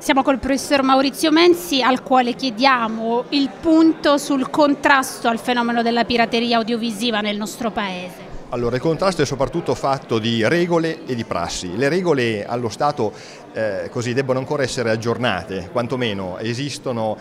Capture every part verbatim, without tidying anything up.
Siamo col professor Maurizio Mensi, al quale chiediamo il punto sul contrasto al fenomeno della pirateria audiovisiva nel nostro paese. Allora, il contrasto è soprattutto fatto di regole e di prassi. Le regole allo Stato eh, così debbono ancora essere aggiornate, quantomeno esistono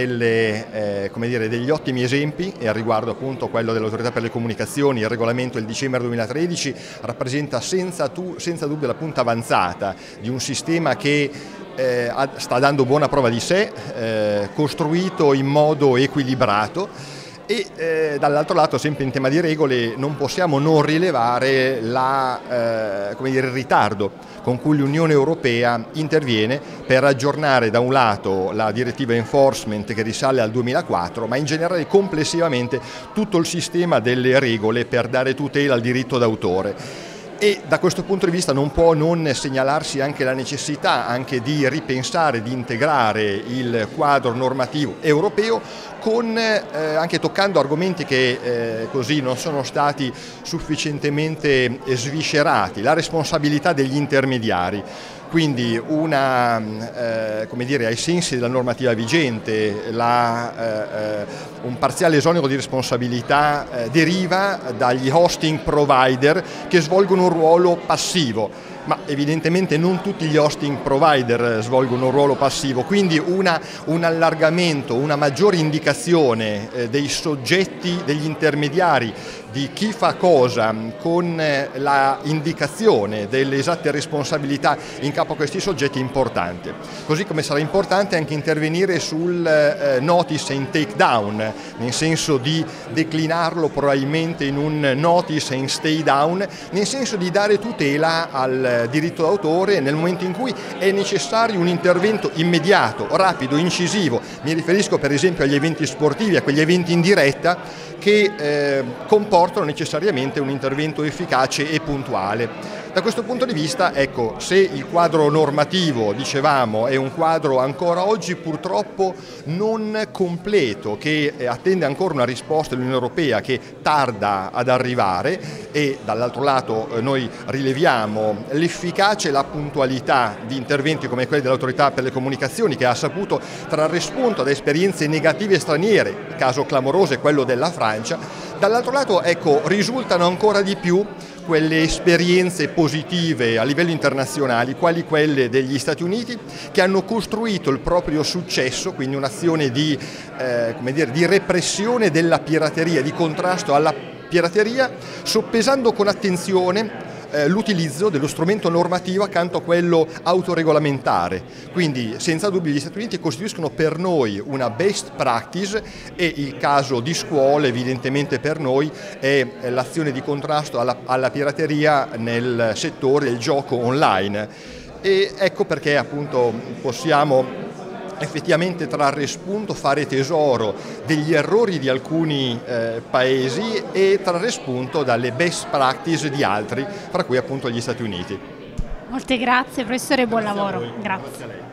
delle, eh, come dire, degli ottimi esempi, e al riguardo appunto quello dell'Autorità per le Comunicazioni. Il regolamento del dicembre duemilatredici rappresenta senza, tu, senza dubbio la punta avanzata di un sistema che eh, sta dando buona prova di sé, eh, costruito in modo equilibrato. E eh, dall'altro lato, sempre in tema di regole, non possiamo non rilevare la, eh, come dire, il ritardo con cui l'Unione Europea interviene per aggiornare da un lato la direttiva enforcement che risale al duemilaquattro, ma in generale complessivamente tutto il sistema delle regole per dare tutela al diritto d'autore. E da questo punto di vista non può non segnalarsi anche la necessità anche di ripensare, di integrare il quadro normativo europeo, con, eh, anche toccando argomenti che eh, così non sono stati sufficientemente sviscerati: la responsabilità degli intermediari. Quindi una, eh, come dire, ai sensi della normativa vigente, la, eh, un parziale esonero di responsabilità eh, deriva dagli hosting provider che svolgono un ruolo passivo, ma evidentemente non tutti gli hosting provider svolgono un ruolo passivo, quindi una, un allargamento, una maggiore indicazione eh, dei soggetti, degli intermediari, di chi fa cosa, con eh, la indicazione delle esatte responsabilità in capo a questi soggetti è importante. Così come sarà importante anche intervenire sul eh, notice and take down, nel senso di declinarlo probabilmente in un notice and stay down, nel senso di dare tutela al diritto d'autore nel momento in cui è necessario un intervento immediato, rapido, incisivo. Mi riferisco per esempio agli eventi sportivi, a quegli eventi in diretta che eh, comportano necessariamente un intervento efficace e puntuale. Da questo punto di vista, ecco, se il quadro normativo, dicevamo, è un quadro ancora oggi purtroppo non completo, che attende ancora una risposta dell'Unione Europea che tarda ad arrivare, e dall'altro lato eh, noi rileviamo l'efficacia e la puntualità di interventi come quelli dell'Autorità per le Comunicazioni, che ha saputo trarre spunto da esperienze negative straniere, il caso clamoroso è quello della Francia. Dall'altro lato, ecco, risultano ancora di più quelle esperienze positive a livello internazionale, quali quelle degli Stati Uniti, che hanno costruito il proprio successo, quindi un'azione di, eh, come dire, di repressione della pirateria, di contrasto alla pirateria, soppesando con attenzione eh, l'utilizzo dello strumento normativo accanto a quello autoregolamentare. Quindi senza dubbio gli Stati Uniti costituiscono per noi una best practice, e il caso di scuola evidentemente per noi è l'azione di contrasto alla, alla pirateria nel settore del gioco online. E ecco perché appunto possiamo effettivamente trarre spunto, fare tesoro degli errori di alcuni eh, paesi e trarre spunto dalle best practice di altri, fra cui appunto gli Stati Uniti. Molte grazie professore e buon Grazie lavoro. Grazie. Grazie.